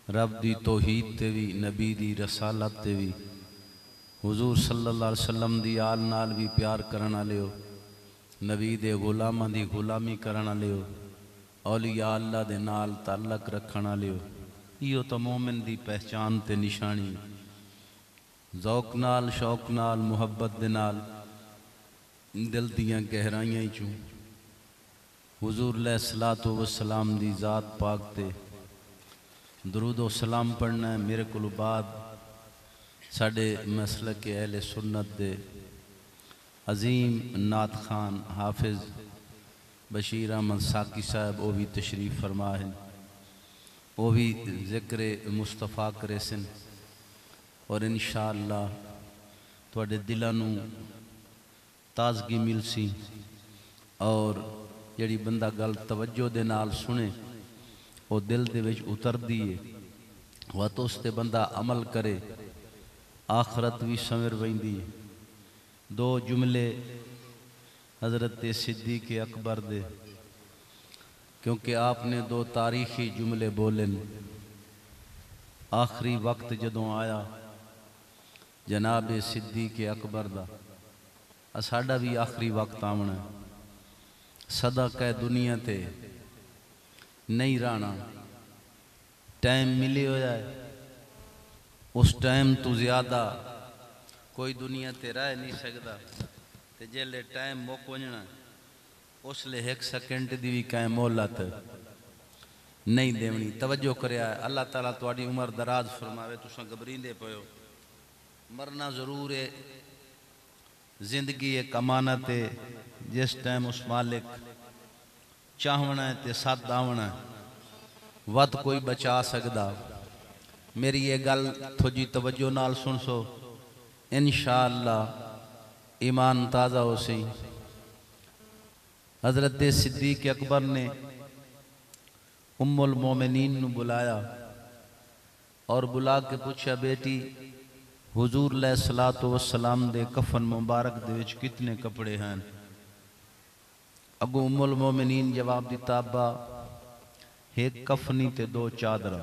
रब दी तौहीद ते भी, नबी दी रसालत ते भी, हुजूर सल्लल्लाहु अलैहि वसल्लम दी आल नाल भी प्यार करन वाले हो, नबी दे गुलामां दी गुलामी करन वाले हो, औलिया अल्लाह दे नाल ताल्लुक रखण वाले हो। इहो तो मोमिन दी पहचान ते निशानी। ज़ौक नाल, शौक नाल, मुहब्बत दे नाल दिल दियां गहराइयां चूं हुजूर अलैहिस्सलातु वस्सलाम दी ज़ात पाक ते दरूदो सलाम पढ़ना है। मेरे को बाद साडे मसलक के अहले सुन्नत दे अजीम नात खान हाफिज बशीर अहमद साकी साहब वो भी तशरीफ़ फरमा हैं, वो भी ज़िक्र मुस्तफ़ा करे सन और इंशाअल्लाह तुहाडे दिलां नूं ताज़गी मिलसी और जिहड़ी बंदा गल तवज्जो दे नाल सुने वो दिल दे विच उतरदी है, वह तो उस ते बंदा अमल करे, आखरत भी संवर वहिंदी है। दो जुमले हज़रत सिद्दीक़ अकबर दे, क्योंकि आपने दो तारीखी जुमले बोले। आखिरी वक्त जदों आया जनाब सिद्दीक़ अकबर दा, साडा भी आखिरी वक्त आवना है। सदा कह दुनिया ते नहीं रहना, टाइम मिले होया है, उस टाइम तो ज़्यादा कोई दुनिया ते रह नहीं सकता। ते जेले टाइम मुक वजना उसले एक सेकंड दी भी कै मोहलत नहीं देवनी। तवज्जो करया, अल्लाह ताला तुहाडी उम्र दराज फरमावे। तुसां घबरींदे पयो, मरना जरूर है, जिंदगी एक अमानत है। जिस टाइम उस मालिक चाहना है ते सद आवना है, वत कोई बचा सकदा। मेरी ये गल थोड़ी तवज्जो नाल सुन सो, इंशाअल्लाह ईमान ताज़ा हो सी। हज़रत सिद्दीक़ अकबर ने उम्मुल मोमिनीन नू बुलाया और बुला के पूछा, बेटी हुजूर अलैहिस्सलातु वस्सलाम दे कफन मुबारक दे विच कितने कपड़े हैं? अगो उम्मुल मोमिनीन जवाब दिता, अब्बा एक कफनी ते दो चादरा।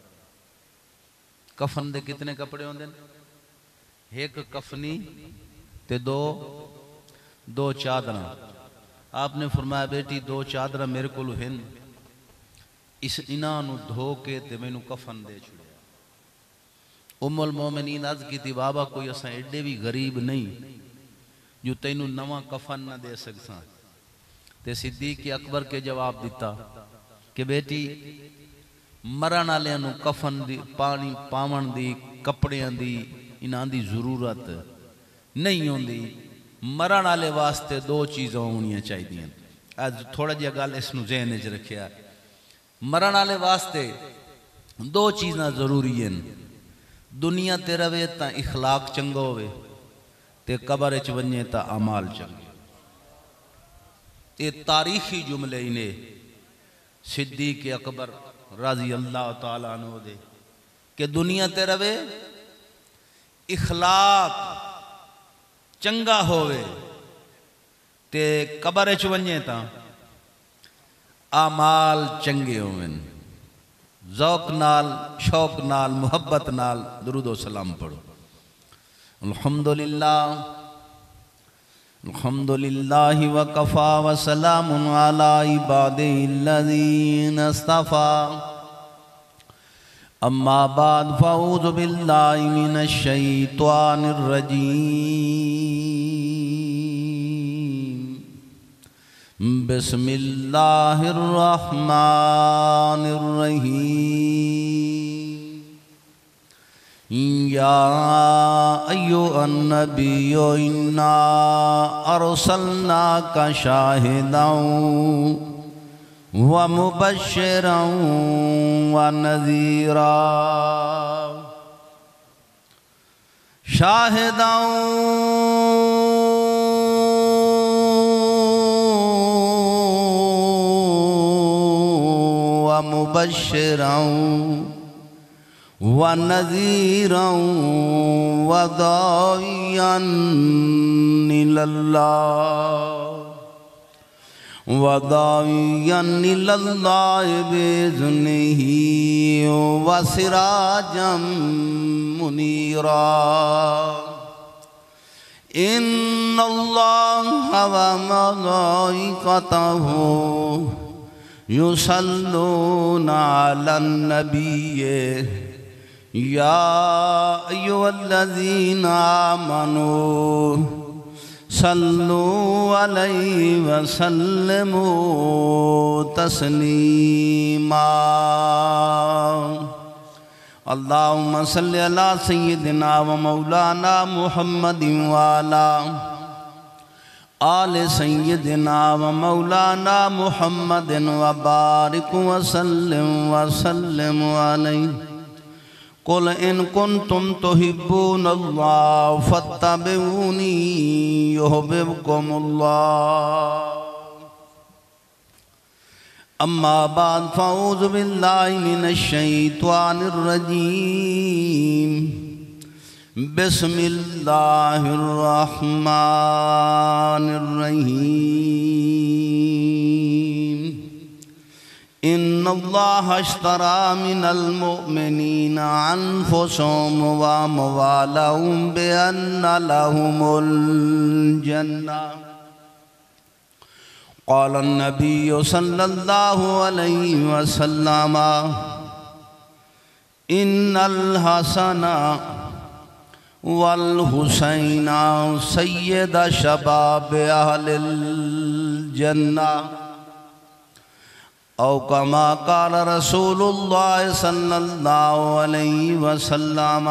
कफन दे कितने कपड़े होंदे? एक कफनी ते दो चादरा। आपने फरमाया, बेटी दो चादरा मेरे को हैं, इस इन्हां नू धो के ते मैनू कफन दे छुड़िया। उम्मुल मोमिनीन अर्ज़ की, बाबा कोई असां एडे भी गरीब नहीं जो तैनू नवा कफन ना दे सकसां। ते सिद्दीक़ अकबर के जवाब दिता कि बेटी मरण वालियां नू कफन दी, पानी पावन दी, कपड़ियां दी, इन्हां दी जरूरत नहीं होंदी। मरण वाले वास्ते दो चीज़ां होनियां चाहिए। अज थोड़ा जिहा गल इसनूं ज़हन च रखिया, मरण वाले वास्ते दो चीज़ां जरूरी हैं। दुनिया ते रवे तां इखलाक चंगा होवे, ते कबर च वञे तां अमाल चंगे। ये तारीखी जुमले इने सिद्दीक़ अकबर रज़ी अल्लाह तआला अन्हु दे कि दुनिया ते रवे, इखलाक चंगा होवे, ते कबर च वञे तां आमाल चंगे होवन। ज़ौक नाल, शौक नाल, मुहब्बत नाल दुरूदो सलाम पढ़ो। अल्हम्दुलिल्लाह अल्हम्दुलिल्लाहि व कफ़ा व सलामुन अला इबादिहिल्लज़ीना इस्तफ़ा। अम्मा बाद फ़अऊज़ु बिल्लाहि मिनश शैतानिर रजीम। बिस्मिल्लाहिर रहमानिर रहीम। या अय्युहन नबिय्यु इन्ना अरसलनाका शाहिदन व मुबश्शिरन व नज़ीरा। शाहिदन व मुबश्शिरन व नज़ीरन व दाइयन इलल्लाह वदाइयन इलल्लाहि बिइज़्निही व सिराजम मुनीरा। इन्नल्लाहा व मलाइकतहु युसल्लूना अलन नबिय्य या अय्युहल्लज़ीना आमनू सल्लू अलैहि व सल्लिमू तस्लीमा। अल्लाहुम्मा सल्लि अला सय्यिदिना व मौलाना मुहम्मदिन व अला आले सय्यिदिना व मौलाना मुहम्मदिन व बारिक व सल्लिम अलैहि। कुल इन कुन्तुम तुहिब्बूनल्लाह फत्तबिऊनी युहिब्बुकुमुल्लाह। अम्मा बाद फ़अऊज़ु बिल्लाहि मिनश शैतानिर रजीम। बिस्मिल्लाहिर रहमानिर रहीम। इन्नल्लाहा अश्तरा मिनल मुअ्मिनीना अनफुसहुम व अमवालहुम बिअन्ना लहुमुल जन्नह। क़ाल अन्नबिय्यु सल्लल्लाहु अलैहि वसल्लम इन्नल हसना वल हुसैना सय्यदा शबाब अहलिल जन्नह। औ कमा क़ाल रसूलुल्लाह सल्लल्लाहु अलैहि वसल्लम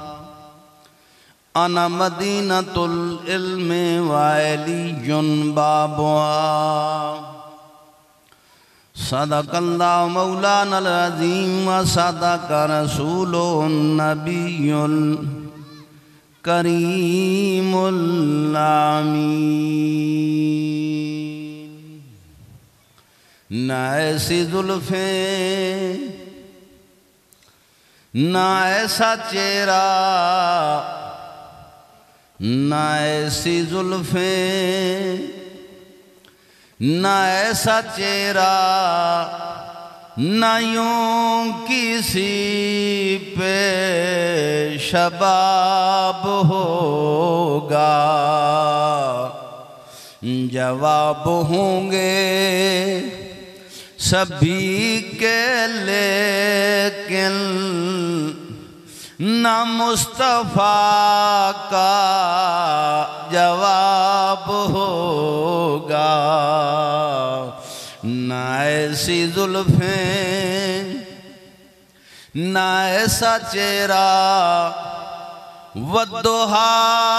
अना मदीनतुल इल्मी व अलियुन बाबुहा। सदक़ल्लाहु मौलानल अज़ीम व सदक़ रसूलुन नबियुल करीमुल आमीन। न ऐसी जुल्फ़ें न ऐसा चेहरा, न ऐसी जुल्फ़ें न ऐसा चेहरा, न यूं किसी पे शबाब होगा। जवाब होंगे सभी के लेकिन न मुस्तफ़ा का जवाब होगा। न ऐसी जुल्फ़ें न ऐसा चेहरा, वद्दुहा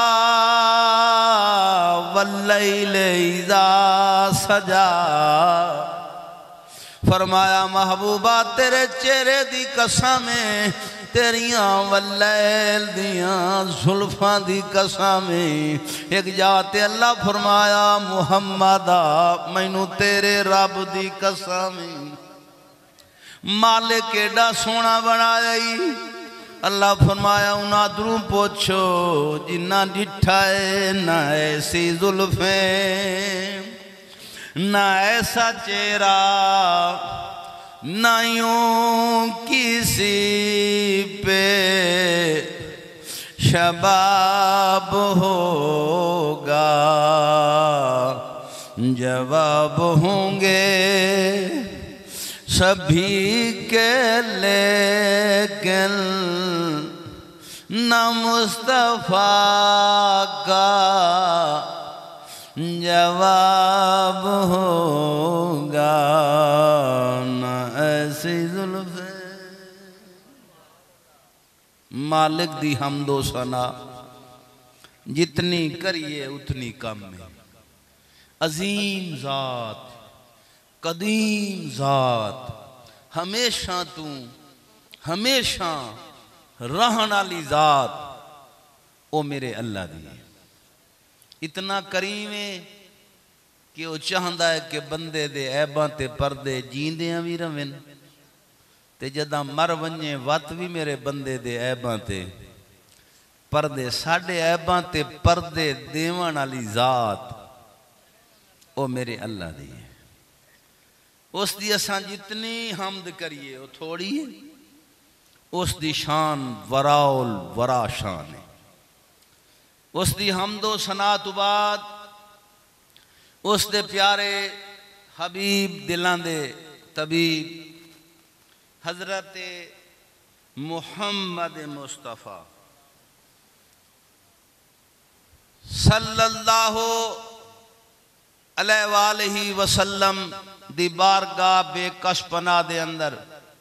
वल्लैलि इज़ा सजा। फरमाया महबूबा तेरे चेहरे दी कसम है, तेरियां वल्लैल दियां जुल्फां दी कसम है। एक जाते अल्लाह फरमाया मुहम्मदा मैनू तेरे रब दी कसम है। मालिक एडा सोना बनाया। अल्लाह फरमाया उनादरू पूछो जिन्ना डिठा है। ना ऐसी जुल्फें न ऐसा चेहरा, न यूं किसी पे शबाब होगा। जवाब होंगे सभी के लेकिन न मुस्तफ़ा का जवाब होगा। न ऐसी जुल्फ़ें। मालिक दी हमदो सना जितनी करिए उतनी कम है। अजीम ज़ात, कदीम ज़ात, हमेशा तू हमेशा रहन वाली ज़ात, ओ मेरे अल्लाह दी है। इतना करीम है कि वह चाहता है कि बंदे दे ऐबां ते पर्दे जींदियां भी रवन ते जदा मर वने वत भी मेरे बंदे दे ऐबां ते पर्दे। साडे ऐबां ते पर्दे देवन वाली ज़ात ओ मेरे अल्लाह दी है। उस दी असां जितनी हमद करिए वो थोड़ी है। उस दी शान वराउल वरा शान है। उस दी हमदो सना तो बाद उस दे प्यारे हबीब दिलां दे तबीब हजरत मुहम्मद मुस्तफ़ा सल्लल्लाहु अलैहि वसल्लम दी बारगाह बेकश पना दे अंदर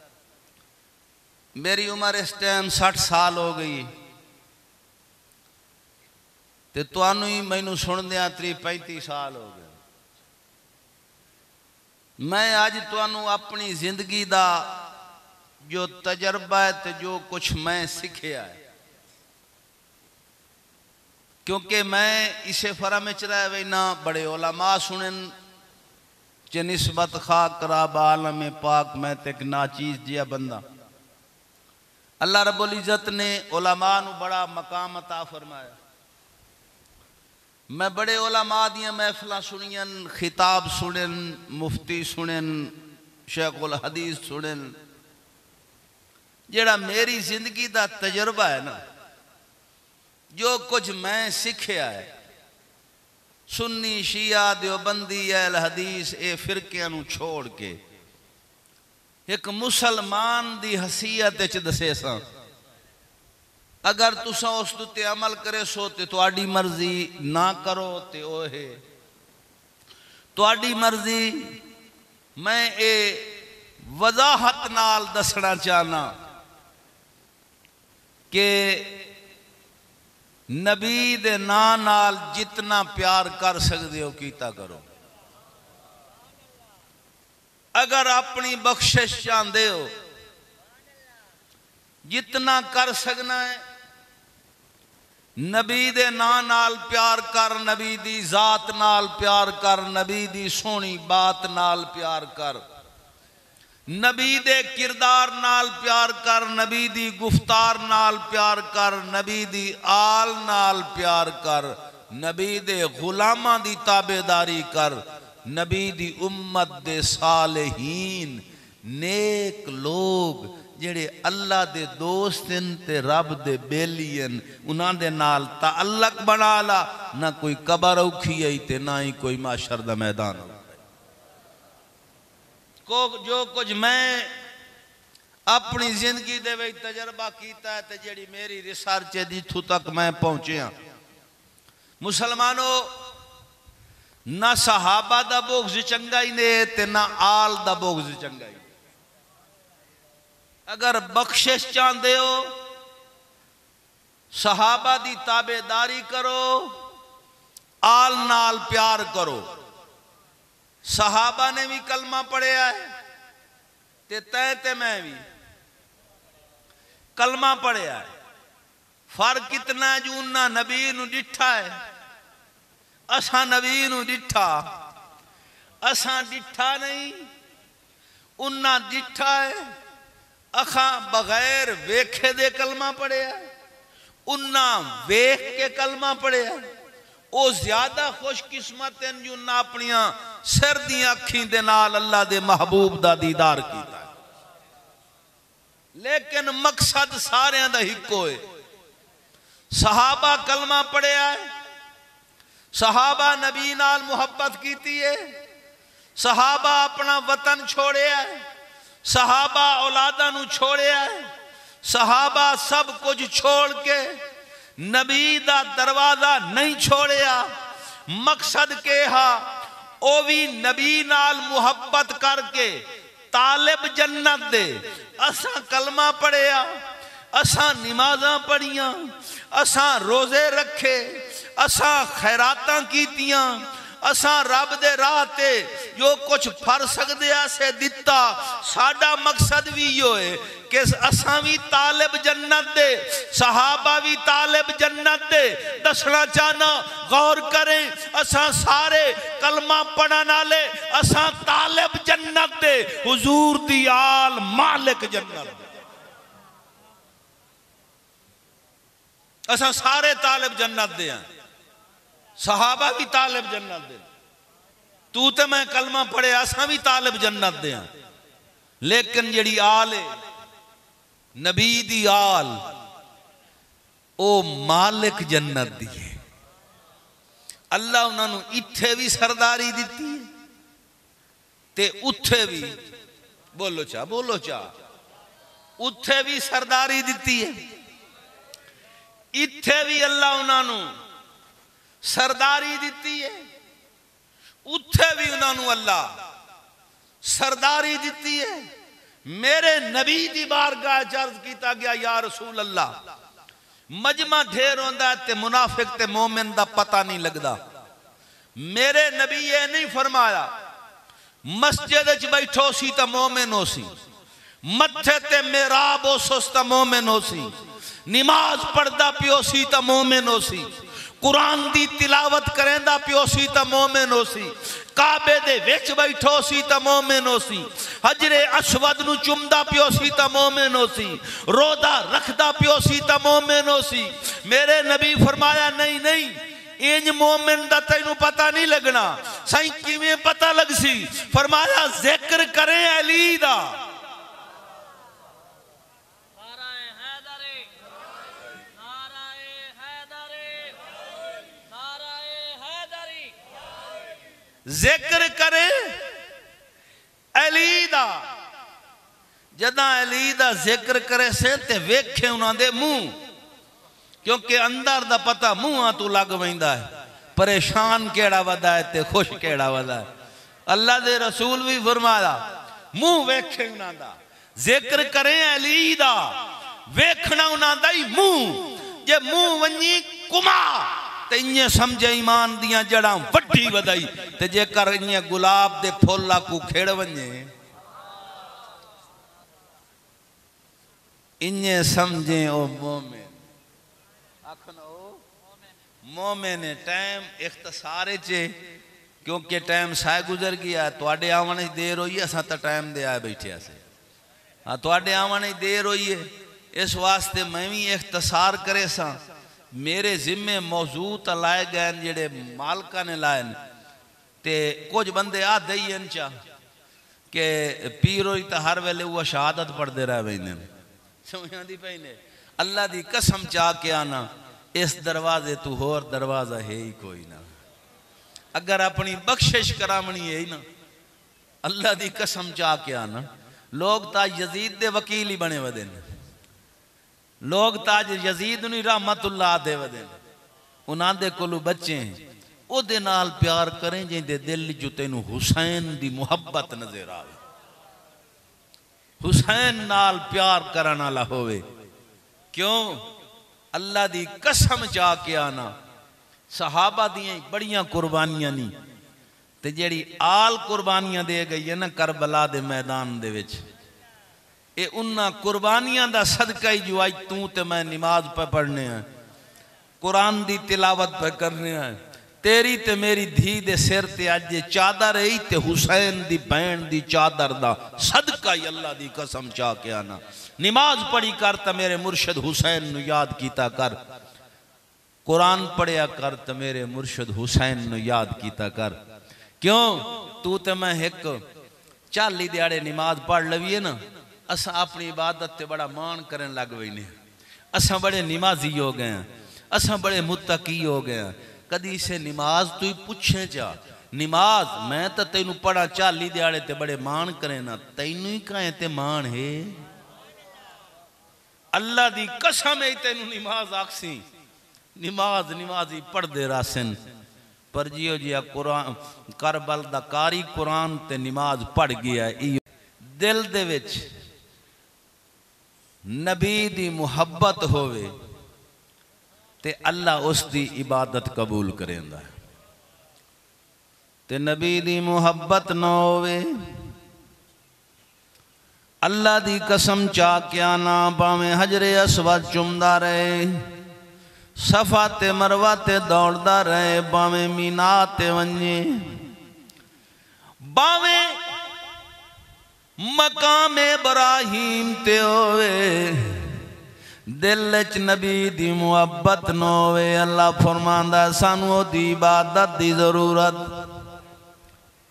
मेरी उम्र इस टाइम 60 साल हो गई ते तुहानू ही मैनू सुनदियां 30-35 साल हो गए। मैं अज तुहानू अपनी जिंदगी दा जो तजर्बा है ते जो कुछ मैं सीखिया है, क्योंकि मैं इसे फरम में रह वैना बड़े उलमा सुनन च निस्बत खा कराब आलम पाक मैं ते एक नाचीज जिया बंदा। अल्लाह रब्बुल इज़्ज़त ने उलमा नू बड़ा मकाम अता फरमाया। मैं बड़े उलमा दियां महफिलां सुनियन, खिताब सुनन, मुफ्ती सुनन, शेखुल हदीस सुनन। जेड़ा मेरी जिंदगी दा तजर्बा है ना, जो कुछ मैं सीखिया है, सुन्नी शिया देवबंदी अहल हदीस ए फिरकियां नू छोड़ के एक मुसलमान दी हसीयत च दसे सा। अगर तुसा उस ते अमल करे सो ते तुहाडी मर्जी, ना करो ते ओ है तुहाडी मर्जी। मैं ए वजाहत नाल दसना चाहना कि नबी दे नां नाल जितना प्यार कर सकते हो कीता करो। अगर अपनी बख्शिश चाहते हो, जितना कर सकना है, नबी दे नां नाल प्यार कर, नबी दी जात नाल प्यार कर, नबी दी सोहनी बात नाल प्यार कर, नबी दे किरदार नाल प्यार कर, नबी दी गुफ्तार नाल प्यार कर, नबी दी आल नाल प्यार कर, नबी दे गुलामां दी ताबेदारी कर, नबी दी उम्मत दे सालेहीन नेक लोग जेड़े अल्लाह दे दोस्त ते रब दे बेलियन उन्हां दे नाल ताल्लुक बना ला। ना कोई कबर औखी आई ते ना ही कोई माशर दा मैदान। को जो कुछ मैं अपनी जिंदगी दे विच तजर्बा कीता है ते जेड़ी मेरी रिसर्च है जिथों तक मैं पहुंचिया, मुसलमानों, ना सहाबा दा बोग्ज चंगा ही ने ते ना आल दा बोग्ज चंगा ही। अगर बख्शिश चाहते हो, सहाबा दी ताबेदारी करो, आल नाल प्यार करो। सहाबा ने भी कलमा पढ़िया है ते तै ते मैं भी कलमा पढ़िया है। फर्क कितना जो उन्ना नबी नू डिठा है, असा नबी नू डिठा, असा डिठा नहीं, उन्ना डिठा है। अखा बगैर वेखे दे कलमा पढ़िया, उन्ना वेख के कलमा पढ़िया। वो ज्यादा खुशकिस्मत हैं जो उन्ना अपनिया सिर दी अखी दे नाल अल्लाह दे महबूब दा दीदार कीता। लेकिन मकसद सारे दा हिक्को है। सहाबा कलमा पढ़िया है, सहाबा नबी नाल मुहब्बत कीती है, सहाबा अपना वतन छोड़िया है, सहाबा औलादा नू छोड़िया है, सहाबा सब कुछ छोड़ के नबी दा दरवाजा नहीं छोड़िया। मकसद के हा ओ भी नबी नाल मुहब्बत करके तालिब जन्नत दे। असा कलमा पढ़िया, असा नमाज़ां पढ़िया, असा रोजे रखे, असा खैरातां कीतियां, असा रब दे राह ते जो कुछ फर सकदे आसे दिता। साडा मकसद भी यो है कि असा भी तालिब जन्नत दे, सहाबा भी तालिब जन्नत दे। दसना चाहना, गौर करें, असा सारे कलमा पढ़न वाले, असा तालिब जन्नत दे, हुजूर दी आल मालिक जन्नत। असा सारे तालिब जन्नत दे हैं, सहाबा भी तालिब जन्नत दे। तू तो मैं कलमा पढ़े असा भी तालिब जन्नत दे, लेकिन जड़ी आल है नबी दी आल ओ मालिक जन्नत दी है। अल्लाह उन्होंने इत्थे भी सरदारी दी है ते उत्थे भी, बोलो चा उत्थे भी सरदारी दी है। इत्थे भी अल्लाह उन्होंने सरदारी दी है, उत्थे भी उन्होंने अल्लाह सरदारी दी है। मेरे नबी दी बारगाह अर्ज किया गया, या रसूल अल्लाह, मजमा ढेर होंदा है ते मुनाफिक ते मोमिन दा पता नहीं लगता। मेरे नबी ये नहीं फरमाया मस्जिद च बैठो सी तो मोमिन हो सी, मत्थे ते मेराब हो तो मोमिन हो सी, नमाज पढ़दा पियो सी तो मोमिन हो सी, कुरान दी तिलावत करेंदा पियो सी तो मोमिन हो सी, काबे दे विच बैठो सी तो मोमिन हो सी, हजरे अस्वद नु चुमदा पियो सी तो मोमिन हो सी, रोदा रखदा पियो सी तो मोमिन हो सी। मेरे नबी फरमाया नहीं नहीं, इंज मोमिन दा तैनू पता नहीं लगना। सही किवें पता लग सी? फरमाया जिक्र करें अली दा, जिक्र करे अली दा। जदा अली दा जिक्र करे से ते वेखे उन्होंने मुंह, क्योंकि अंदर दा पता मुंह तू लग पैंदा है, परेशान केड़ा वदा है ते खुश केड़ा वदा है। अल्लाह दे रसूल भी फरमाया मुंह वेखे उन्हों दा, जिक्र करे अली दा, वेखना उन्हों दा ही मुंह। जे मुंह वनी कुमा ते इन्हें समझे ईमान दियां जड़ा वड्डी वधाई, ते जेकर इन्हें गुलाब दे फुल आकू खेड़ वने, इन्हें समझे ओ मोमिन। आखना ओ मोमिन है। टाइम इख्तसारे चे, क्योंकि टाइम साय गुजर गया, तुहाडे आवन देर होई है, असां तो टाइम दे आए बैठे से। हाँ, तुहाडे आवन देर होई है, इस वास्ते मैं भी इख्तसार करे सा। मेरे जिम्मे मौजूद लाए गए जेड़े मालका ने लाए ते कुछ बंदे आ दई चा के पीर होई तो हर वेले वो शहादत पढ़ते रह पैंदे समझ दी पई ने। अल्लाह दी कसम चा के आना, इस दरवाजे तू होर दरवाजा है ही कोई ना। अगर अपनी बख्शिश करावनी है ना, अल्लाह दी कसम चा के आना, लोग ता यजीद दे वकील ही बने वदे ने, लोग ताज यजीद नहीं रहमतुल्लाह दे वदे, उन्हां दे कोलू बच्चे ओदे नाल प्यार करें जिंदे दिल जो तेनू हुसैन दी मुहब्बत नजर आवे, हुसैन नाल प्यार करन वाला होवे। क्यों? अल्लाह दी कसम चा के आना, सहाबा दियां बड़ियां कुर्बानियां नहीं ते जेड़ी आल कुर्बानियां दे गई है ना करबला दे मैदान दे विच, ये उन्ना कुर्बानियां दा सदका ही जो आज तू ते मैं नमाज पे पढ़ने हैं, कुरान दी तिलावत पे करने हैं। तेरी ते मेरी धी दे सिर ते अज चादर है ते हुसैन दी बहन दी चादर दा सदका ही अल्लाह दी कसम चा के आना। नमाज पढ़ी कर तो मेरे मुर्शद हुसैन नु याद कीता कर, कुरान पढ़िया कर तो मेरे मुर्शद हुसैन नु याद कीता कर। क्यों? तू ते मैं एक 40 दिहाड़े नमाज पढ़ लवीए ना, असा अपनी इबादत ते बड़ा मान करन लग पैने, असा बड़े नमाजी हो गए हैं, असा बड़े मुत्तकी हो गए हैं। कदी से नमाज तू ही पूछे जा, नमाज मैं तो तेनू पढ़ा 40 दिहाड़े ते बड़े मान करे ना, तेनू ही कहे ते मान है। अल्लाह दी कसम है तेनू नमाज आखसी, नमाज नमाजी पढ़दे रासन, पर जियो जिया कुरान करबल दा कारी कुरान ते नमाज पढ़ गया, दिल दे विच नबी दी मुहब्बत होवे ते अल्लाह उसकी इबादत कबूल करेंदा है, ते नबी दी मुहब्बत ना होवे अल्लाह दी कसम चा क्या ना, भावें हजरे अस्वद चुमदा रहे, सफा ते मरवा ते दौड़दा रहे, भावें मीना ते वंजे, भावें मकाम इब्राहिम ते होवे, दिल च नबी दी मुहब्बत न होवे। अल्लाह फरमांदा सानू ओदी इबादत दी जरूरत,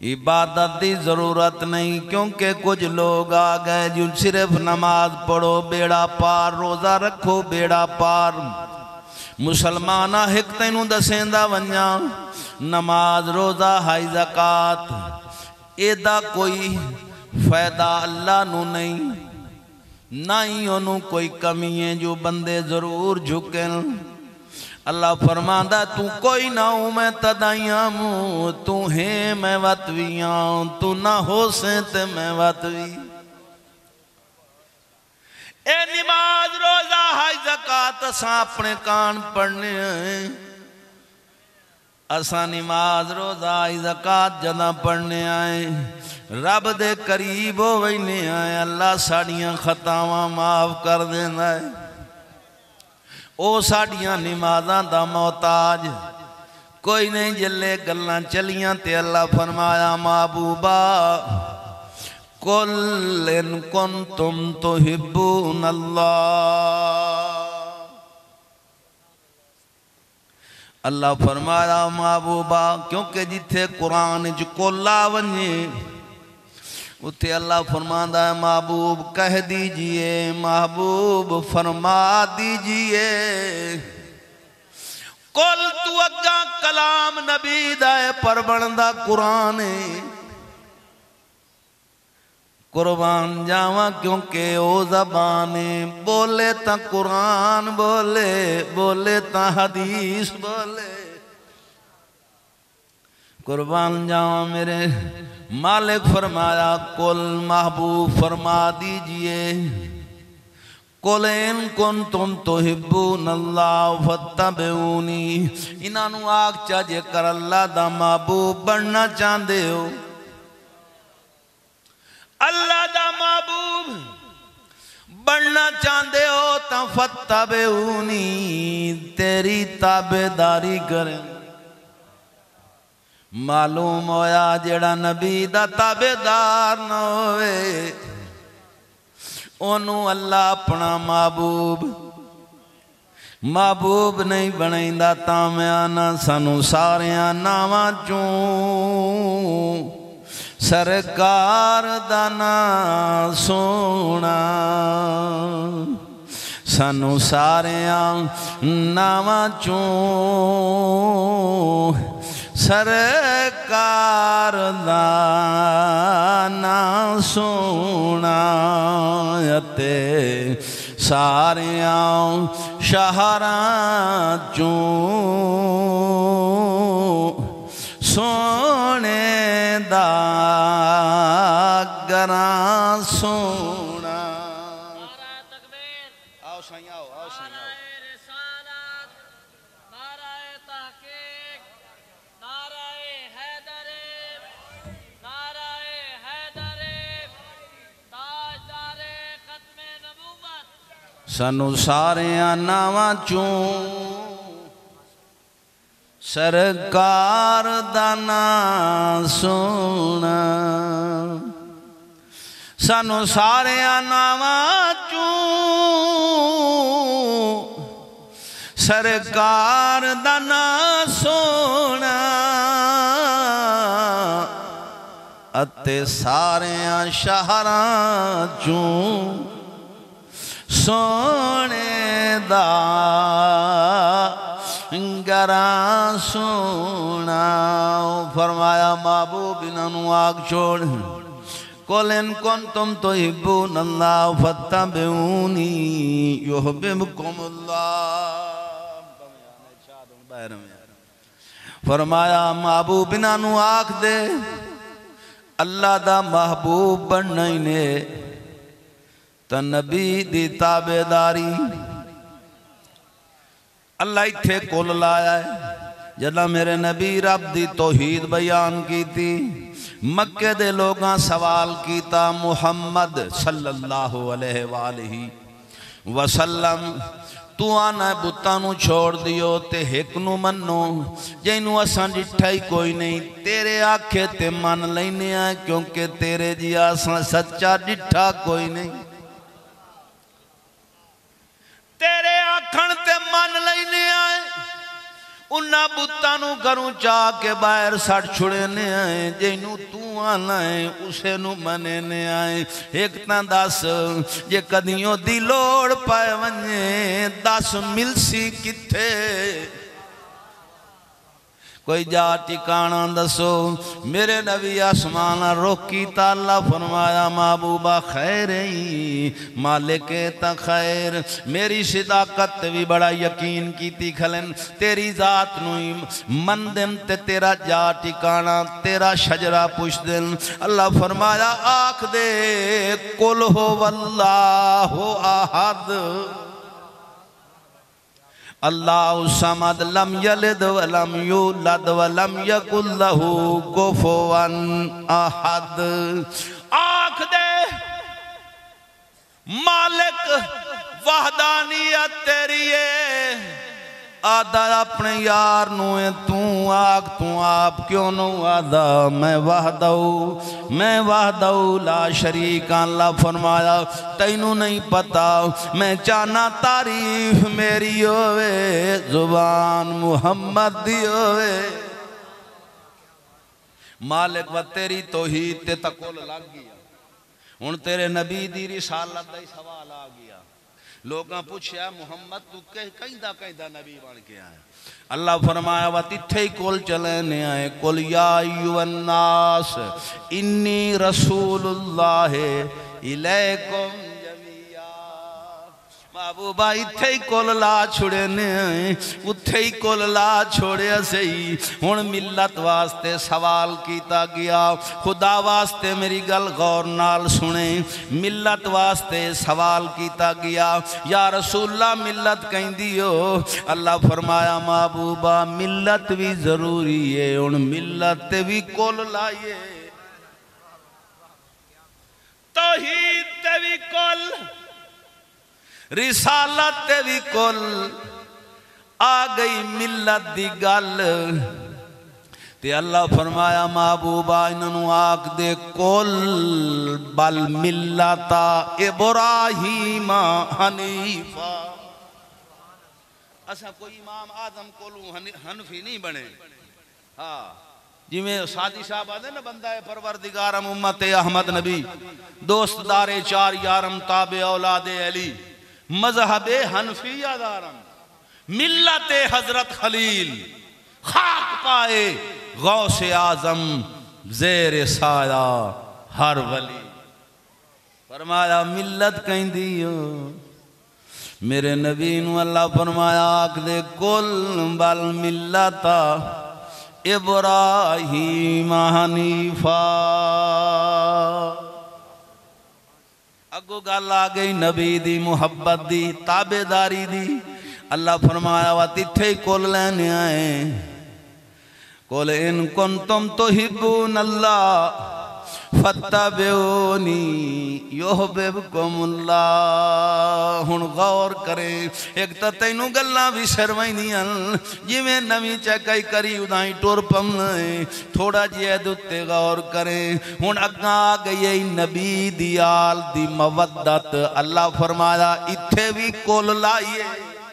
इबादत की जरूरत नहीं, क्योंकि कुछ लोग आ गए जो सिर्फ नमाज पढ़ो बेड़ा पार, रोज़ा रखो बेड़ा पार। मुसलमान एक तेनू दसेंदा वंजा नमाज रोज़ा हाई ज़कात एदा कोई फायदा अल्लाह नू नहीं, ना ही उन्होंने कोई कमी है जो बंदे जरूर झुके। अल्लाह फरमांदा तू कोई ना हूँ मैं तदाइया मुँह, तू है मैं वतविया, तू ना हो से ते मैं वतवी। ए नमाज रोजा हाई ज़कात असा अपने कान पढ़ने, असा नमाज रोजा हाई ज़कात जदा पढ़ने आए रब दे करीब हो वैने आए, अल्लाह साड़ियाँ खतावां माफ कर देना है। ओ साड़ियाँ नमाज़ां दा मोहताज कोई नहीं। जल्ले गल्लां चलियां ते अल्लाह फरमाया महबूबा कुल इन कुंतुम तुहिब्बून अल्लाह, अल्लाह फरमाया महबूबा क्योंकि जिथे कुरान च कोला वने उथे अल्लाह फरमांदा है महबूब कह दीजिए, महबूब फरमा दीजिए। कुल तू अग्गा कलाम नबी दा है पर बनदा कुरान है। कुर्बान जावा क्योंकि ओ ज़बाने बोले ता कुरान बोले, बोले ता हदीस बोले। कुर्बान जावा मेरे मालिक फरमाया कुल महबूब फरमा दीजिए, कुल इन कुंतुम तुहिब्बून अल्लाह फत्तबिऊनी। इन्हां आख चा जेकर अल्लाह दा महबूब बनना चाहते हो, अल्लाह दा महबूब बनना चाहते हो तो फत्तबिऊनी तेरी ताबेदारी करें। मालूम होया जेड़ा नबी दा ताबेदार न होवे ओनू अल्लाह अपना महबूब नहीं बनैंदा। तां मैं आना सानू सारियां नावां चों सरकार दा नां सोना, सानू सारियां नावां चों सरकार दा नां सोना। ते सारियां शहरां चों सोने दा गरां सोना। आओ साईं आओ, आओ साईं आओ। सानू सारियां नावां चों सरकार दा नां सोना, सानू सारियां नावां चों सरकार दा नां सोना। अते सारियां शहरां चों सोने दा गरां सोना। फरमाया महबूब इन्हां आग छोड़ कुल इन कुंतुम तुहिब्बून अल्लाह फत्तबिऊनी युहब्बिबकुमुल्लाह। फरमाया महबूब इन्हां आख दे अल्लाह दा महबूब बनना ही ने तो नबी दी ताबेदारी। अल्लाह इत्थे कुल लाया है। जदा मेरे नबी रब दी तौहीद बयान की थी, मक्के दे लोगां सवाल किया मुहम्मद सल्लल्लाहु अलैहि वसल्लम तू आना बुतां नू छोड़ दियो ते हिक नू मनो जिन्नू असां डिठा ही कोई नहीं, तेरे आखे ते मन लैने आ क्योंकि तेरे जिहा असां सच्चा डिठा कोई नहीं। तेरे आखण ते मन लैने आए उन्ना बुत्तां नूं घरों चाह के बाहर सट छुड़े ने आए जिनू तू आना है उसे नू मने ने आए। एक तां दस जे कदियों दी लोड़ पाए वने दस मिलसी किथे कोई जा ठिकाना दसो। मेरे नबी आसमान रोकी ताला फरमाया महबूबा खैर ही मालिक ता खैर मेरी सिदाकत भी बड़ा यकीन की खलन तेरी जात नू मन दिन ते तेरा जा ठिकाना तेरा शजरा पुछ दिन। अल्लाह फरमाया आख दे कुल हो वल्लाहु अहद अल्लाहु समद लम यलिद वलम यूलद वलम यकुल लहू कुफुवन अहद। आख दे मालिक वहदानियत तेरी है आदा अपने यार नू तू आख तू आप क्यों नो आदा मैं वाहदऊ ला शरीक अल्लाह फरमाया तैनू नहीं पता मैं चाहना तारीफ मेरी होवे जुबान मुहम्मद दी होवे। मालिक व तेरी तौहीद ते तकोल लग गया हुण तेरे नबी दी रिसालत दा सवाल आ गया। लोगों पूछया मुहम्मद तू कहदा कहदा नबी बन के आया। अल्लाह फरमाया वा तिथे ही कोल चले ने आए कुल या अय्युहन्नास इन्नी रसूलुल्लाह इलैकुम जमिया। महबूबा इथे ही कोल ला छुड़े ने उथे ही कोल ला छोड़िया सही। हुण मिलत वास्ते सवाल किया गया खुदा वास्ते मेरी गल गौर नाल सुने मिलत वास्ते सवाल किया गया या रसूला मिलत कहंदी हो। अल्लाह फरमाया महबूबा मिलत भी जरूरी है हुण मिलत भी कोल लाइए तौहीद ते भी कोल रिसालत भी कुल आ गई मिलत दी गल ते अल्लाह फरमाया महबूबा इन्हों आख दे कुल बल मिलता इब्राहीम हनीफा। असा कोई इमाम आदम कोलू हनफी नहीं बने। हाँ जिमें सादी साहब आते ना बंदा है परवरदिगारम उम्मत अहमद नबी दोस्तदारे चार यारम ताबे औलादे अली मजहबे हनफिया दारम मिल्लते हजरत खलील खाक पाए गौसे आजम जेर साया हर वली। फरमाया मिल्लत कहंदी हो मेरे नबी नू अल्लाह फरमाया आख दे कुल बल मिल्लता इब्राहीम हनीफा। अगो गल आ गई नबी दी मुहब्बत दी ताबेदारी दी। अल्लाह फरमाया वा तिथे ही कुल लैने आए कुल इन कुंतुम तुहिब्बून अल्लाह फत्तबिऊनी युहब्बुकुमुल्लाह। हुण गौर करे एक तो तैनू गल्लां भी शर्माईदियां जिवें नवीं चकाई करी उदाई टुर पवना थोड़ा जिहा उत्ते गौर करे। हुण अग्गां आ गई नबी दी आल दी मवद्दत। अल्लाह फरमाया इत्थे भी कुल लाइए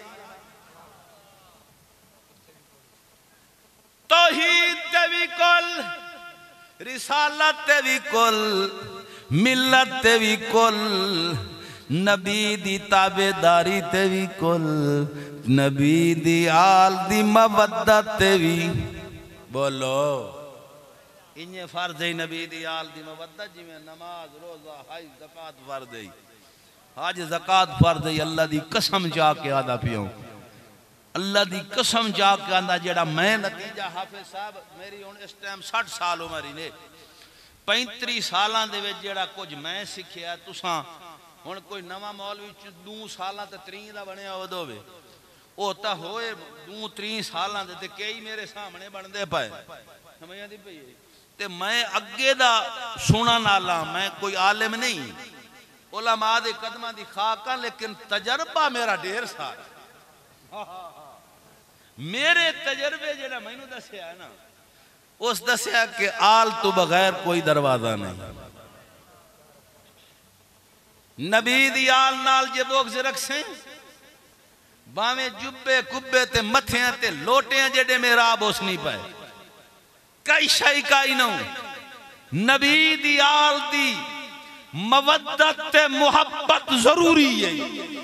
तौहीद ते भी कुल रिसालत ते भी कुल मिलत ते भी कुल नबी दी ताबेदारी ते भी कुल नबी दी आल दी मवद्दत ते भी। बोलो इन्हें फर्ज है नबी दी आल दी मवद्दत जिमें नमाज रोजा हज ज़कात फर्ज है। हज ज़कात फर्ज है अल्लाह दी कसम जाके आदा पियो अल्लाह दी कसम जाके आंदा जेड़ा मैं नतीजा हाफिज साहब मेरी हुण इस टाइम 60 साल उम्र ने 35 सालां दे विच जेड़ा कुछ मैं सीखिया तुसां हुण कोई नवा मौलवी 2 सालां ते 3 दा बनया होवे ओ तां होए 2-3 सालां दे ते कई मेरे सामने बनदे पए समझ आंदी पई ते मैं अगे दा सुनन वाला मैं कोई आलिम नहीं उलमा दे कदमां दी खाक लेकिन तजर्बा मेरा 1.5 साल मेरे तजर्बे जेड़ा मैनू दसिया ना उस दसिया कि आल तो बगैर कोई दरवाजा नहीं। नबी दी आल नाल जे बोक्स रखसे बावें जुब्बे कुब्बे ते मथियां ते लोटियां जेडे मेराब उस नहीं पाए कई शाई काई नौ नबी दी आल दी मवद्दत ते मुहब्बत जरूरी है।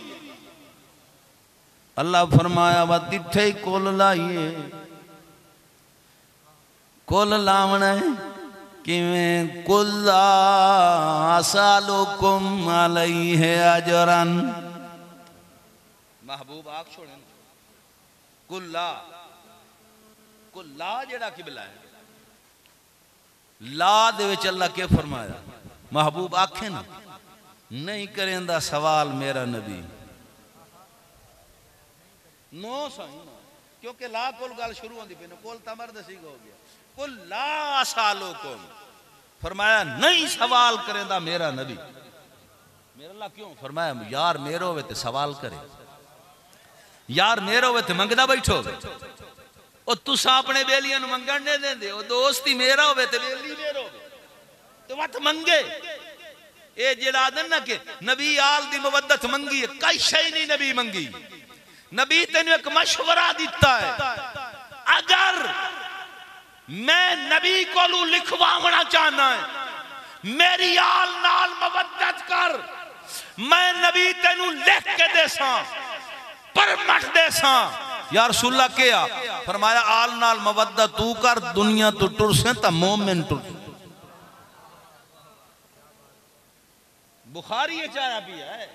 अल्लाह फरमाया वा तिथे ही कुल लाइए कुल लावना है किवें कुल्ला सालुकुम अलैहि अजरन महबूब आख छोड़े कुल्ला कुल्ला जेड़ा किबला है ला दे विच अल्लाह के फरमाया महबूब आखे ना नहीं करेंदा सवाल मेरा नबी नो सही क्योंकि ला कोल गल शुरू होंदी पे कोल तमर दसी हो गया कुल ला सालो को फरमाया नहीं सवाल करेंदा मेरा नबी मेरा अल्लाह क्यों फरमाया यार मेरो वे ते सवाल करे यार मेरो वे ते मंगदा बैठो ओ तुसा अपने बेलियां नु मंगण नहीं देंदे ओ दोस्ती मेरा होवे ते बेली मेरो तो मत मंगे ए जेड़ा आदन ना के नबी आल दी मवद्दत मंगी है कई शय नहीं नबी मंगी नबी तेन एक मशवरा दिता है अगर मैं नबी को लिखवावना चाहना है मेरी आल नाल मवद्दत कर मैं नबी तेनू लिख के देसा परमट देसा यार सुल्ला के आ फरमाया आल नाल मवद्दत तू कर दुनिया तू टुर से ता मोमिन टुर बुखारी ये चाया भी है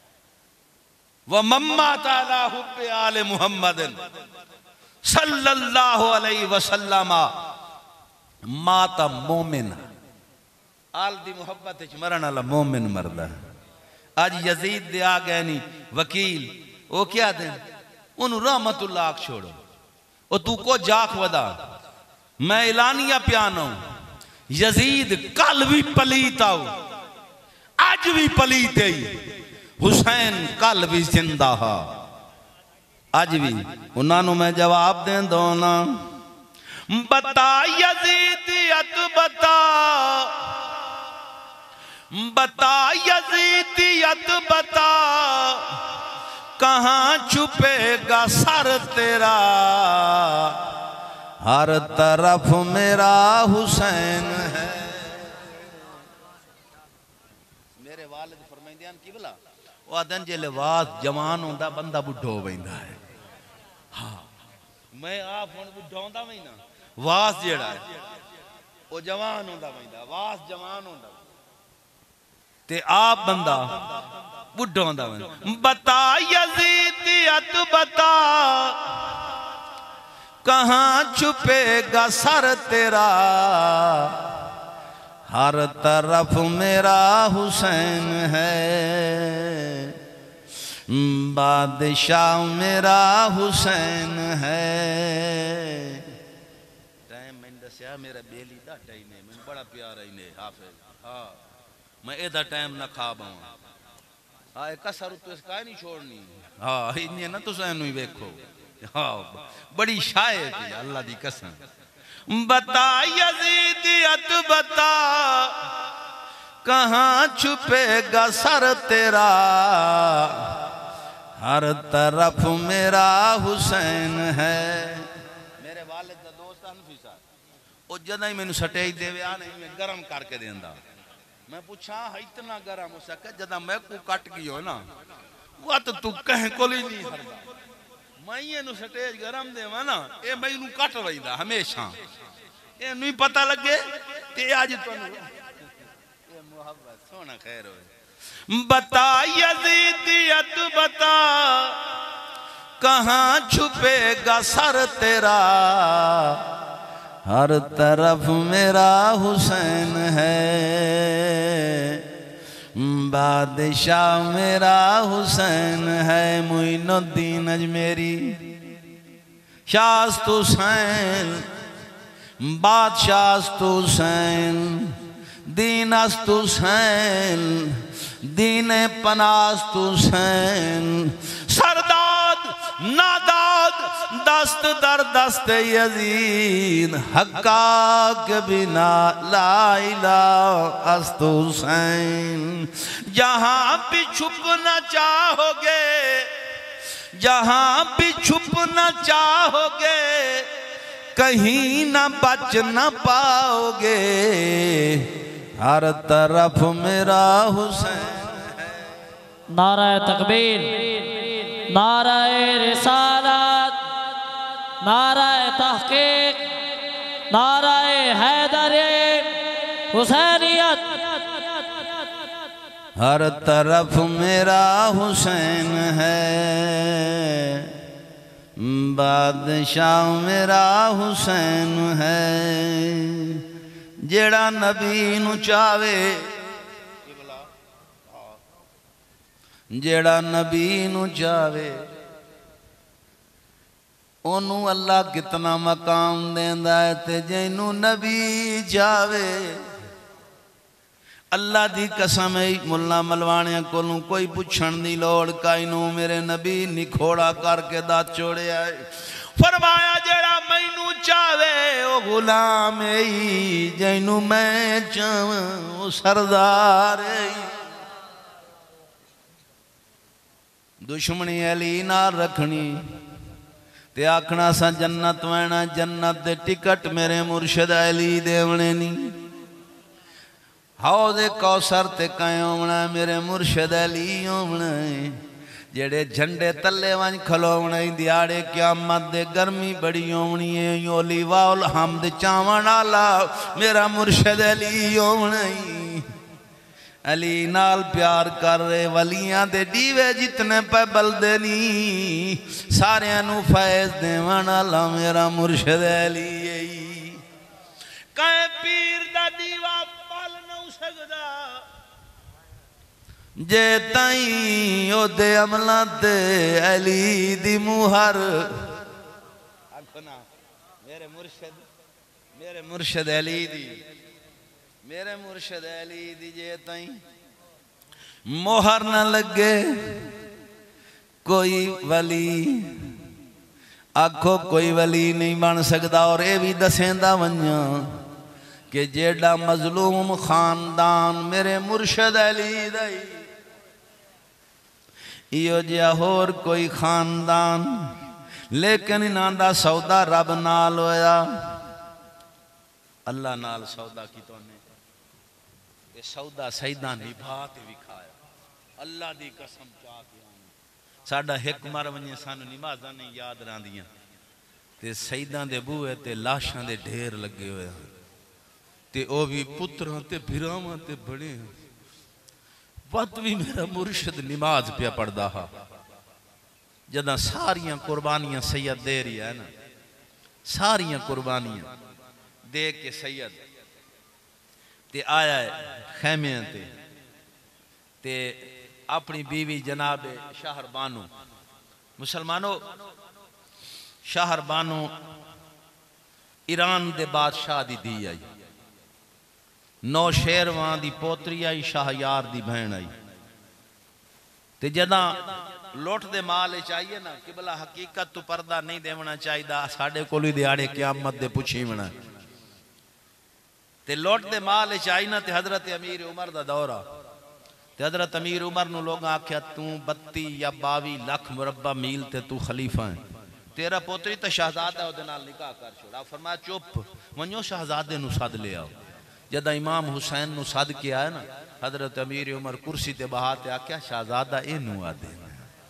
व मम्मा ताला हुब्बे आले मुहम्मदिन सल्लल्लाहु अलैहि वसल्लम माता मोमिन आल दी मुहब्बत च मरण वाला मोमिन मरदा आज यजीद दे आ गए नी वकील ओ क्या दे उन्होंने रहमतुल्लाह आख छोड़ो ओ तू को जाख वदा मैं एलानिया प्यानो यजीद कल भी पलीत आओ आज भी पलीत ही हुसैन कल भी जिंदा हा आज भी उन्होंने मैं जवाब दे दो ना बता यजीदियत बता यजीदियत बता कहाँ छुपेगा सर तेरा हर तरफ मेरा हुसैन है मेरे वालिद फरमाइंदे की भला वो आदन जे लिबास जवान होंदा बंदा बुढ़ो हो बैठा है हाँ मैं आप हुण बुढ़ा होंदा वही ना वास जेड़ा है वो जवान होंदा बैठा वास जवान होंदा ते आप बंदा बुढ़ा होंदा बता यजीदियत बता कहाँ छुपेगा सर तेरा हर तरफ मेरा हुसैन है बादशाह मेरा हुसैन है टाइम मैंने दसिया मेरा बेली दा टाइम है मैं बड़ा प्यारा ही ने हाफिज हाँ मैं एदा टाइम ना खा पाऊँ हाँ एक कसर तो इसका नहीं छोड़नी हाँ इन्हें ना तुम ही देखो हाँ बड़ी शायर थी अल्लाह दी कसम बता यजीदियत बता कहाँ छुपेगा सर तेरा हर तरफ मेरा हुसैन है मेरे वालिद दा दोस्त हनफी साहब ओ जदा ही मैनू सटेज देवे आ नहीं मैं गरम करके देंदा मैं पूछा इतना गरम हो सके जदा मैं को कट गयो ना वो तो तू कह को ही नहीं हरदा मैं इनू सटेज गरम देवा ना ये मैनू कट वहीदा हमेशा ये नहीं पता लगे ते आज तुहानू ये मोहब्बत सोना खैर हो बता यजीदियत बता कहाँ छुपेगा सर तेरा हर तरफ मेरा हुसैन है बादशाह मेरा हुसैन है मुइनुद्दीन अजमेरी शास्त हुसैन बादशाह हुसैन दीनस्त हुसैन दीन पनास्त हुसैन सरदाद नादाद दस्त दर दस्त यजीद हक्का के बिना ला इलाहा अस्त हुसैन जहां भी छुपना चाहोगे जहां भी छुप न चाहोगे कहीं न बच न पाओगे, हर तरफ मेरा हुसैन। नारा तकबीर, नारा रिसालत, नारा तहकीक, नारा हैदर हुसैनियत। हर तरफ मेरा हुसैन है, बादशाह मेरा हुसैन है। जेड़ा नबी नू चावे, जेड़ा नबी नू चावे ओनू अल्लाह कितना मकाम देंदा है, ते जैनू नबी चावे अल्लाह दी कसम है मुल्ला मलवाणिया कोलों कोई पुछण दी लोड़ काइनू, मेरे नबी निखोड़ा करके दात चोड़िया है। फरमाया जेड़ा मैनू चावे ओ गुलाम है, जैनू मैं चावां ओ सरदार है। दुश्मनी अली नाल रखनी ते आखना सा जन्नत वैना, जन्नत दे टिकट मेरे मुर्शद अली देवने नी। हौज़े कौसर ते कहीं होना मेरे मुर्शद अली होना। जेड़े झंडे तले वंज खलोवना दिहाड़े क़यामत दे गर्मी बड़ी होनी है। ओली वाल हमद चावण आला मेरा मुर्शद अली होना। अली नाल प्यार कर रहे वलियां दे दीवे जितने पे बलदे नी, सारियां नू फैज़ देवन आला मेरा मुर्शद अली। कहीं पीर दा दीवा पल नहीं सकदा जे ताई ओदे अमला ते अली दी मुहर। आखो ना मेरे मुर्शद अली दी, मेरे मुर्शद अली दी जे ताई मोहर न लगे कोई वली, आखो कोई वली नहीं बन सकता। और ये भी दसेंदा वंजा कि जेड़ा मजलूम खानदान मेरे मुर्शद अली दा, इहो जिहा होर कोई खानदान, लेकिन इन्हां दा सौदा रब नाल होया, अल्लाह नाल सौदा की तोने सौदा सईदा निभा ते विखाया। अल्लाह दी कसम चाह के साडा हिक मर वने सानू नमाज़ां नहीं याद रहिंदियां ते सईदां दे बूहे ते लाशां दे ढेर लगे होए ते ओ भी पुत्रां ते भिरावां ते बने। वत भी मेरा मुर्शद नमाज पिया पढ़दा हा, जदा सारियां कुर्बानियां सैयद दे रही है ना, सारियां कुर्बानियां दे के सैयद ते आया है खैमे ते अपनी बीवी जनाब शाहर बानो। मुसलमानों शाहर बानो ईरान दे बादशाह दी धी आई, नौशेरवां दी पोतरी आई, शाहयार दी बहन आई। ते जदा लुट दे माल चाहिए ना कि भला हकीकत तो पर्दा नहीं देवना चाहिए, साढ़े को दिहाड़े क़यामत दे पुछीवना ते लुट दे माल चाहिए ना। ते हजरत अमीर उमर दा दौरा ते हजरत अमीर उमर नू लोग आख्या तू 32 या 22 लाख मुरब्बा मील ते तू खलीफा है, तेरा पोतरी तो शहजादा ओदे नाल निकाह कर छोड़ा। फरमाया चुप वनो शहजादे नू सद ले आओ। जदा इमाम हुसैन नू सद के आया ना, हजरत अमीर उमर कुर्सी ते बहा ते आख्या शहजादा इनू आ दे,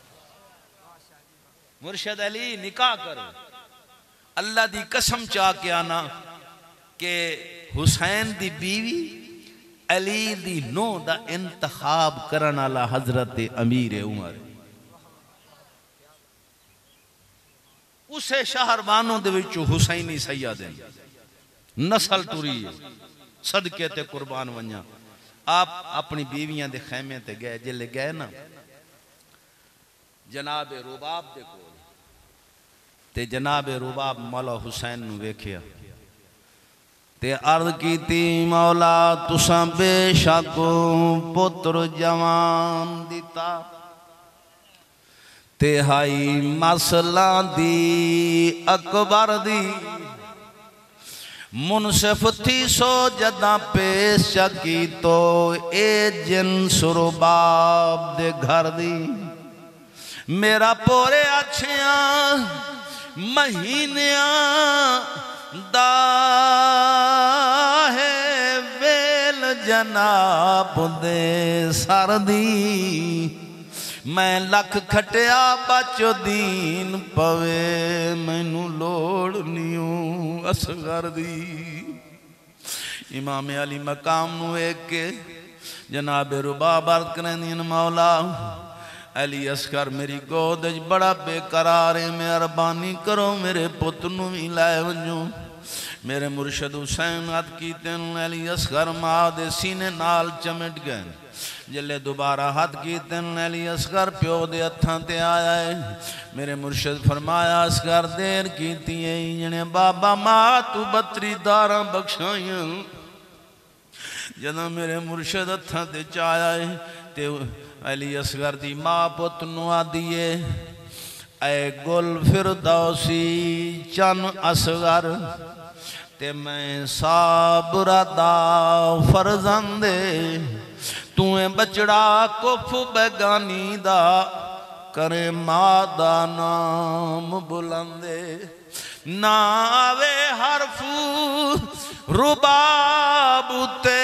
मुर्शद अली निकाह करो। अल्लाह दी कसम चाह के आना के हुसैन दी बीवी अली दी नो दा इंतखाब करन वाला हजरत अमीर उमर। उसे शहर बानो दे विचों हुसैनी सैयद नस्ल टुरी सदके ते कुर्बान वन्या। आप अपनी बीवियां दे खैमे ते गए, जिले गए ना जनाब रुबाब दे कोल ते जनाब रुबाब मौला हुसैन नू वेखिया ते अर्ज कीती मौला तुसां बेशक पुत्र जवान दिता ते हाई मसला दी अकबर दी मुनसिफ थी सो जदा पेश की तो ए जिन सुरबाब दे घर दी मेरा पोरे अच्छिया महीनिया दा है वेल जनाब दे सरदी मैं लख खटिया बचो दीन पवे मैनू लोड़ नहीं असगर दी। इमाम अली मकाम नू वेख के जनाब रुबाब अर्ज करें मौला अली असगर मेरी गोद बड़ा बेकरार है मेहरबानी करो मेरे पुत नू भी लै वजो। मेरे मुर्शद हुसैन हथ कीते अली असगर मां दे सीने नाल चमट गए। जिले दोबारा हथ कीते अली असगर प्यो दे हत्थां ते आया है। मेरे मुर्शद फरमाया असगर देर कीती है जने बाबा मां तू 32 दारां बख्शाइयां। जदों मेरे मुर्शद हत्थां ते आया है ते अली असगर दी मां पुत नू आदिए ऐ गुल फिरदौसी चन असगर ते मैं साबरा दा फरजंदे तू बचड़ा कुफ बेगानी दा करे मां दा नाम बुलंदे ना आवे हरफ रुबाब ते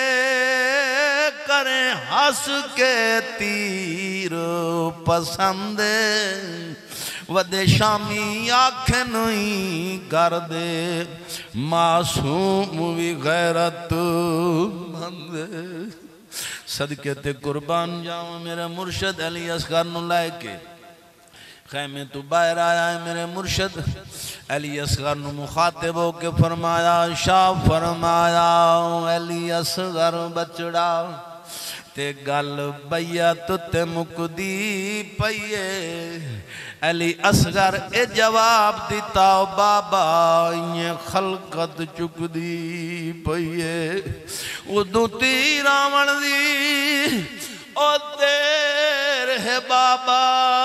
करे हंस के तीर पसंद वदे शामी आख नहीं कर दे मासूम भी गैरत मंद। सदके ते कुर्बान जाऊं मेरे मुर्शद अली असगर नू लैके खैमे तू बाहर आया है। मेरे मुर्शद अली असगर नू मुखातिब होके फरमाया शाह फरमाया अली असगर बचड़ा ते गल बैयत ते मुकदी पईए। अली असगर ए जवाब दिता बाबा ये खलकत चुकदी पईए। उदू तीर आवण दी ओ देर है बाबा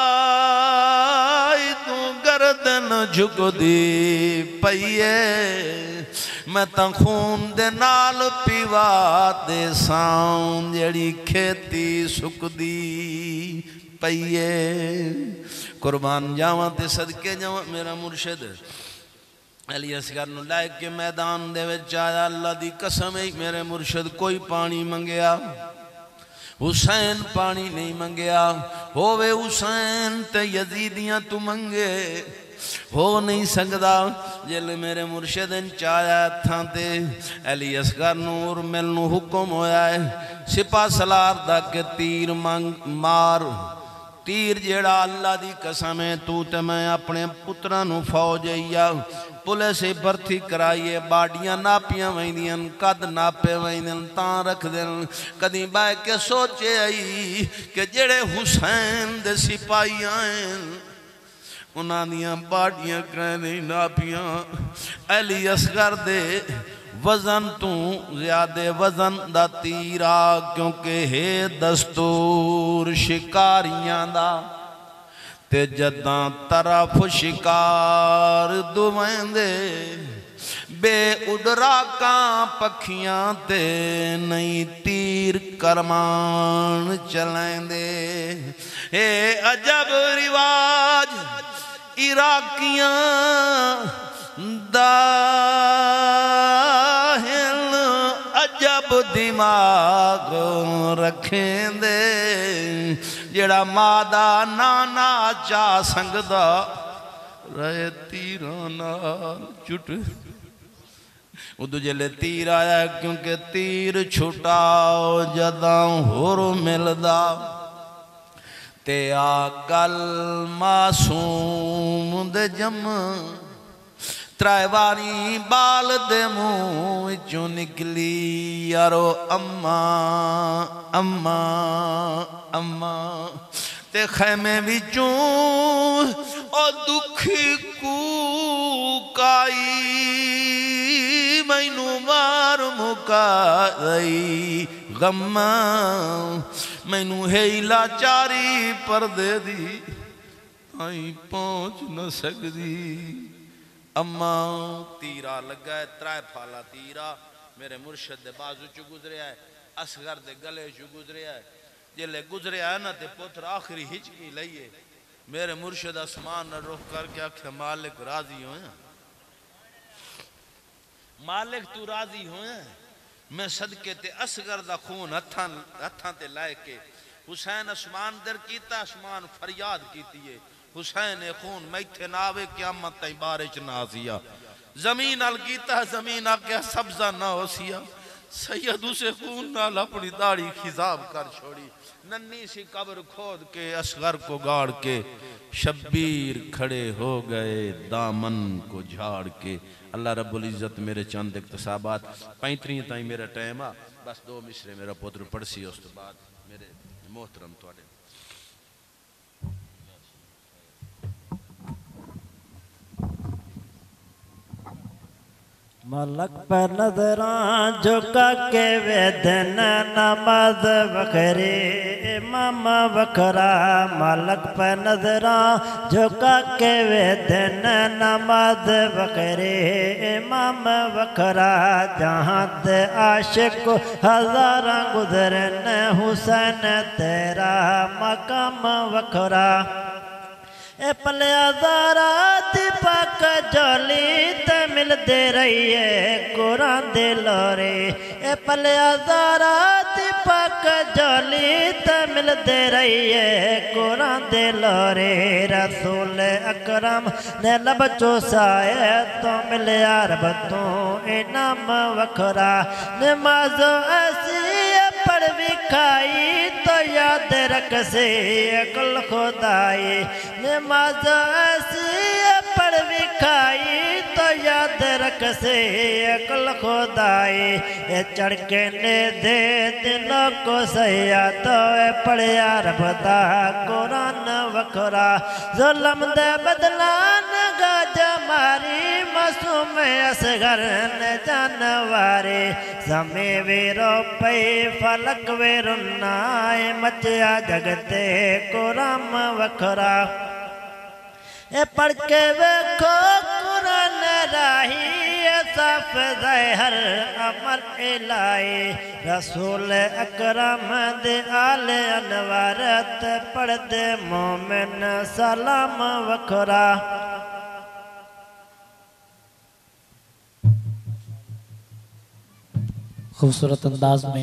तू गर्दन झुकदी पईए। मैं तो खून दे नाल पीवा दे सां जड़ी खेती सुकदी पईए। कुर्बान जावां ते सदके जावां मेरा मुर्शद अली असगर नू लै के मैदान दे विच आया। अल्लाह दी कसम है मेरे मुर्शद कोई पानी मंगया हुसैन पानी नहीं मंगया। होवे हुसैन ते यजीदियां तू मंगे हो नहीं सकता। जिले मेरे मुर्शद चाया हत्थां ते अली असगर नूर मैनू हुक्म होया है सिपा सलार दा के तीर मार। तीर जेड़ा अल्लाह दी कसम है तू ते मैं अपने पुत्रां नू फौज आईया पुलिस भर्ती कराइए बाडियां नापियां वहिंदियां कद नापे वहिंदन तां रख देन। कदी बह के सोचे आई कि जेड़े हुसैन दे सिपाही आए उन्हां दियां बाडियां कहने नापियां अली असगर दे वजन तू ज्यादा वजन दा तीरा क्योंकि है दस्तूर शिकारियां दा ते जदां तरफ शिकार दुवेंदे बे उडराकां पखियां ते नहीं तीर करमान चलेंदे। हे अजब रिवाज इराकियां दा अजब दिमाग रखेंदे जेड़ा मादा नाना चा संगदा रहे तीरां नाल चुट। उदू जले तीर आया क्योंकि तीर छुटा जदां होर मिलदा ते आ गल मासूम दे जम त्रै वारी बाल दे मुंह चों निकली यारो अम्मा अम्मा अम्मा ते खैमे विचों ओ दुखी कूकाई मैनू मार मुकाई गम्मा मैनू है लाचारी परदे दी आई पहुंच न सकदी। अम्मा तीरा लगा है त्रै फाला तीरा मेरे मुर्शद दे बाजू चु गुजरिया है असगर दे गले चु गुजरिया है। जिले गुजरिया है ना ते पुत्र आखिरी हिचकी लईए मेरे मुर्शिद आसमान न रुख करके आखे मालिक राजी हो, मालिक तू राजी हो, मैं सदके ते असगर दा खून हत्थां ते लाए के हुसैन आसमान दर कीता, आसमान फरियाद कीती है हुसैन ए खून मैथे ना आवे क़यामत ताईं बारिश ना आसिया। जमीन अल कीता, जमीन आके सब्जा ना होसिया। सैयद उसे खून नाल अपनी दाढ़ी खिजाब कर छोड़ी। नन्ही सी कब्र खोद के असगर को गाड़ के शब्बीर खड़े हो गए दामन को झाड़ के। अल्लाह रब्बुल इज्जत मेरे चंद इक्तसाबात 35 ताई मेरा टाइम आ, बस 2 मिसरे मेरा पुत्र पढ़सी उस तो बाद मेरे मोहतरम तुहाडे मलक पर नजरां झुका के वेदन नमाज बखरे इमाम बखरा। मलक पर नजरां झुका के वेदन नमाज बखरे इमाम बखरा। जहाँ ते आशिक हजारां गुजरन हुसैन तेरा मकाम बखरा। ए पलिया ज़ारा दीपक जोली ते मिलदे रहिए कुरान दे लोरे। ए पलिया ज़ारा दीपक जोली ते मिलदे रहिए कुरान दे लोरे। रसूल अकरम ने लब चूसाए तो मिलिया रब तू इनाम वखरा। नमाज़ो ऐसी पढ़ विखाई तो याद रख से अकल खुदाई। नमाज ऐसी पढ़ विखाई तो याद रख से अकल खुदाई। ये चढ़ के ने दे दिलों को सया तो पढ़िया रब दा कुरान वखरा। जुल्म दे बदलान गाज मारी मासूम असगर ने जानवारे। समय वेरो पे फलक वेरुन्नाए मचिया जगते कुरान वखरा। ए पढ़ के वेखो कुरान राही साफ ज़हर अमर इलाही। रसूल अकरम दे आले अनवारत पढ़ दे मोमिन सलाम वखरा। खूबसूरत अंदाज में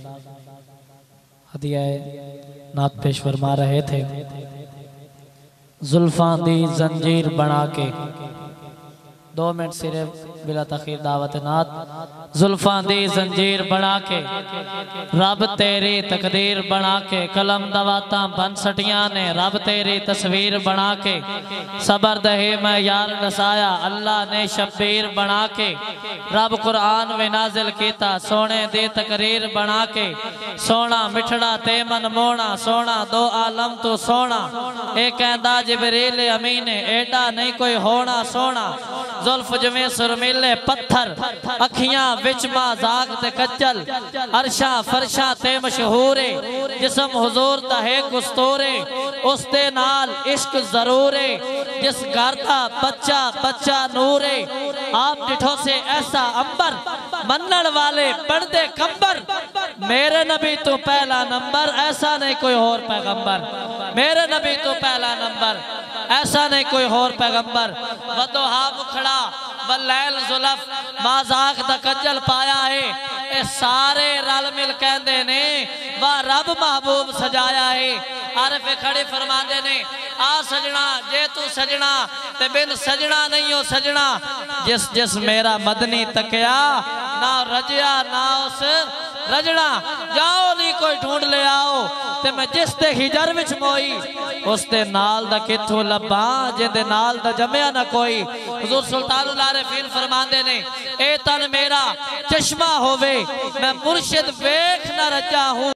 हदिया नात पेश फरमा रहे थे। जुल्फां दी जंजीर बना के 2 मिनट सिर्फ बिला तखीर दावत नात। जुल्फां दी जंजीर बना के रब तेरी तकदीर बना के। कलम दवाता बन सटियां ने रब तेरी तस्वीर बना के। सबर दहे मैं यार नसाया अल्लाह ने शब्बीर बना के। रब कुरान में नाजिल कीता सोने दी तकरीर बना के। सोना मिठड़ा ते मन मोना सोना दो आलम तू सोना। ए कहंदा जिबरील अमीन एडा नहीं कोई होना सोना। जुल्फ जिवें सुरमीले पत्थर अखियां विच माज़ाक ते कच्चल। अरशा फरशा ते मशहूरे जिसम हुजूर दा है कुस्तूरे। उस दे नाल इश्क जरूरे जिस घर दा बच्चा बच्चा नूरे। आप डिठो से ऐसा अंबर मनन वाले पढ़दे कंबर। मेरे नबी तो पहला नंबर ऐसा नहीं कोई और पैगंबर। मेरे नबी तो पहला नंबर ऐसा नहीं कोई और पैगंबर। वदोहा मुखड़ा वलैल जुल्फ माज़ाक दा कज्जल पाया है। ए सारे रल मिल कहंदे ने वाह रब महबूब सजाया है। आरिफ खड़े फरमांदे ने आ सजना जे तू सजना ते बिन सजना नहीं हो सजना। जिस जिस मेरा मदनी तकिया ना रजया ना उस रजना। जाओ नहीं कोई ढूंढ ले आओ ते मैं जिस ते हिजर विच मोई उस ते नाल दा किथों लब्बा जिंदे नाल दा जमया ना कोई। हुजूर सुल्तानुल आरिफीन फरमांदे ने ए तन मेरा चश्मा होवे मैं मुर्शिद वेख ना रजा हूँ।